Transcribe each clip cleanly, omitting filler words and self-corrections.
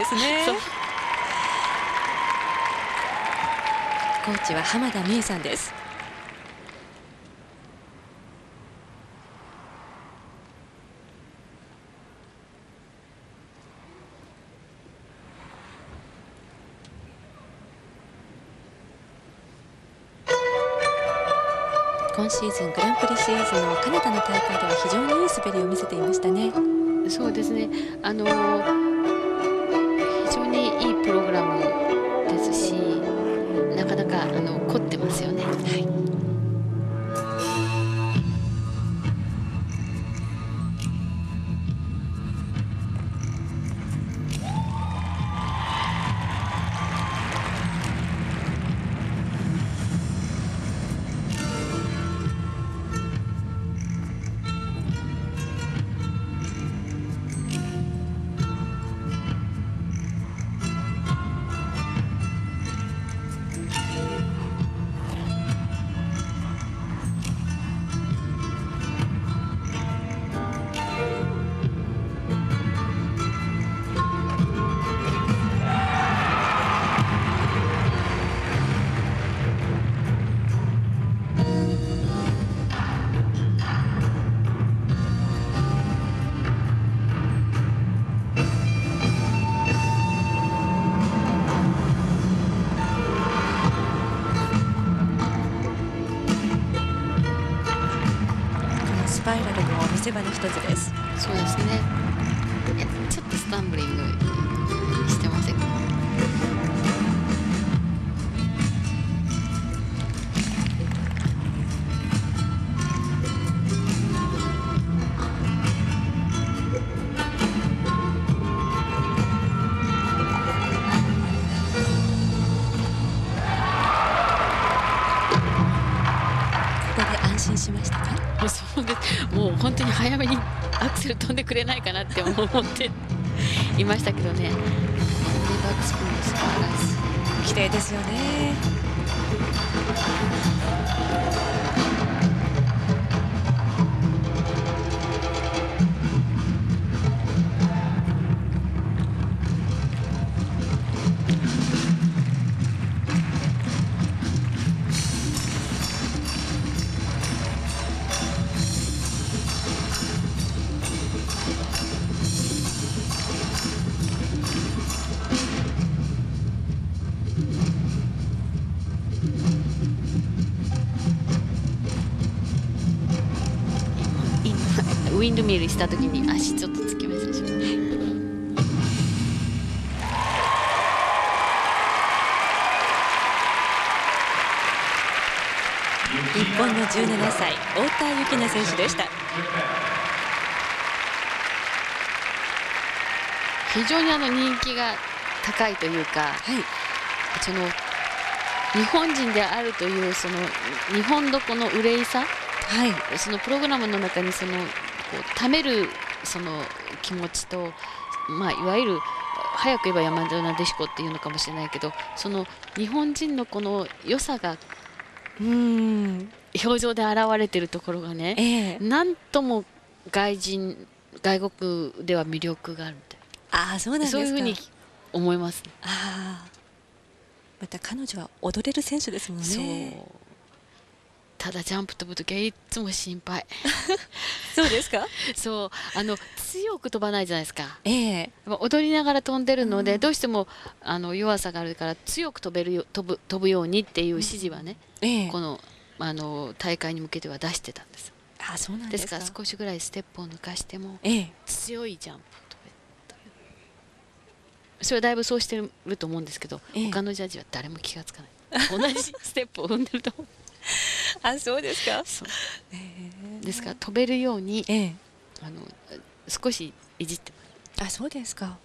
ですね。コーチは浜田美恵さんです。今シーズングランプリシリーズのカナダの大会では非常にいい滑りを見せていましたね。 そうですね。非常にいいプログラムですし、なかなか凝ってますよね。はい。 スパイラルも見せ場の一つです。 そうですね。ちょっとスタンブリングしてませんか。 ここで安心しましたか。 そうです。もう本当に早めにアクセル飛んでくれないかなって思っていましたけどね。バックスピンの素晴らしい。 綺麗ですよね。 ウィンドミルした時に足ちょっとつきましたでしょ。 日本の17歳太田幸奈選手でした。 非常に人気が高いというか、その日本人であるというその日本のこの憂いさ、そのプログラムの中にそのためるその気持ちと、いわゆる早く言えば山田なでしこっていうのかもしれないけど、その日本人のこの良さが表情で現れているところがね、なんとも外国では魅力があるみたいな。 そうなんですか。 そういうふうに思います。 また彼女は踊れる選手ですもんね。 そう。ただジャンプ飛ぶときはいつも心配。 そうですか。 そう強く飛ばないじゃないですか。踊りながら飛んでるので、どうしても弱さがあるから強く飛ぶようにっていう指示はね、この大会に向けては出してたんです。 そうなんですから少しぐらいステップを抜かしても、強いジャンプを飛べという、それはだいぶそうしてると思うんですけど、他のジャッジは誰も気がつかない。同じステップを踏んでると思う。 そうですか。 ですから飛べるように、少しいじってます。そうですか。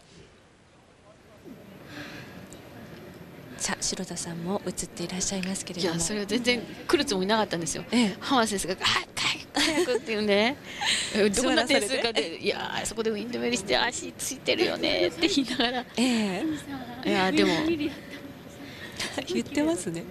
さあ白田さんも映っていらっしゃいますけれども、 いやそれは全然来るつもりなかったんですよ。浜田先生が早くっていうね、どんな点数かで、いやそこでウィンドミルして足ついてるよねって言いながら、いやでも言ってますね。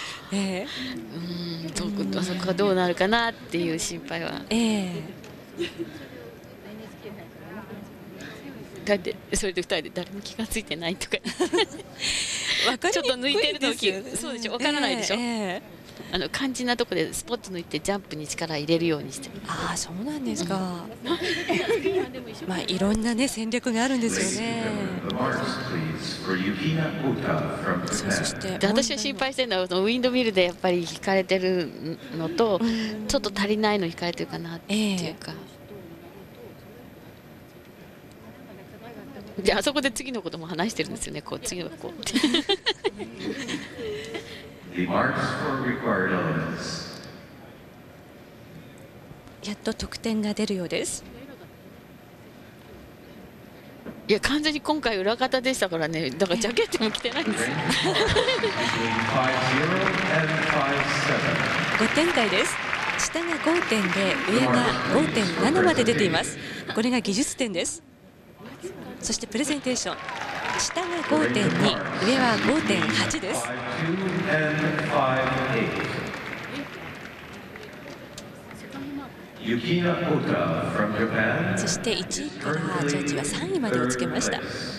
あそこがどうなるかなっていう心配は。 だってそれで2人で誰も気がついてないとかわかりにくいですよね。 ちょっと抜いてる時そうでしょ、わからないでしょ、肝心なとこでスポッと抜いてジャンプに力入れるようにしてる。 ああ、そうなんですか。まあいろんなね戦略があるんですよね。そして私は心配してるのはウィンドミルでやっぱり引かれてるのと、ちょっと足りないの引かれてるかなっていうか。であそこで次のことも話してるんですよね。こう次のこうやっと得点が出るようです。 いや完全に今回裏方でしたからね。だからジャケットも着てないんですよ 5点台です。下が5点で上が 5.7 まで出ています。これが技術点です。そしてプレゼンテーション、下が 5.2 上は 5.8 です。そして1位からジャッジは3位までをつけました。